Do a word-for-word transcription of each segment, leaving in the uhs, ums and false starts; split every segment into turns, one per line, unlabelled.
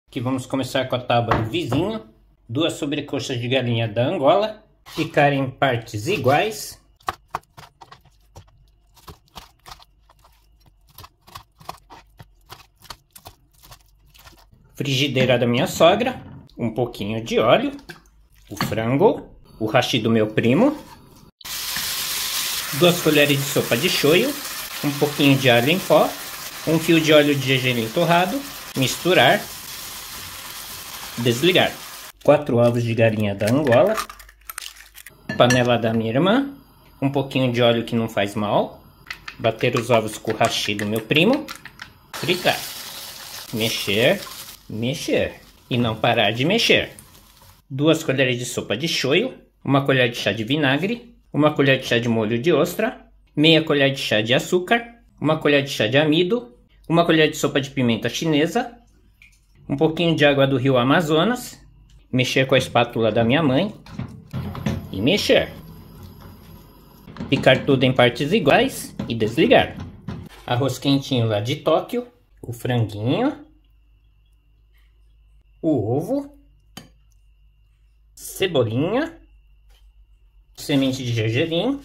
Que vamos começar com a tábua do vizinho. Duas sobrecoxas de galinha da Angola. Picar em partes iguais. Frigideira da minha sogra. Um pouquinho de óleo. O frango. O hashi do meu primo. Duas colheres de sopa de shoyu. Um pouquinho de alho em pó. Um fio de óleo de gergelim torrado. Misturar. Desligar. Quatro ovos de galinha da Angola. Panela da minha irmã. Um pouquinho de óleo que não faz mal. Bater os ovos com o hashi do meu primo. Fritar. Mexer. Mexer. E não parar de mexer. Duas colheres de sopa de shoyu. Uma colher de chá de vinagre. Uma colher de chá de molho de ostra. Meia colher de chá de açúcar. Uma colher de chá de amido. Uma colher de sopa de pimenta chinesa. Um pouquinho de água do rio Amazonas. Mexer com a espátula da minha mãe. E mexer. Picar tudo em partes iguais e desligar. Arroz quentinho lá de Tóquio. O franguinho. O ovo. Cebolinha. Semente de gergelim.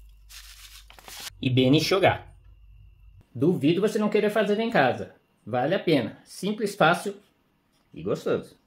E benichogá. Duvido você não querer fazer em casa. Vale a pena. Simples, fácil e gostoso.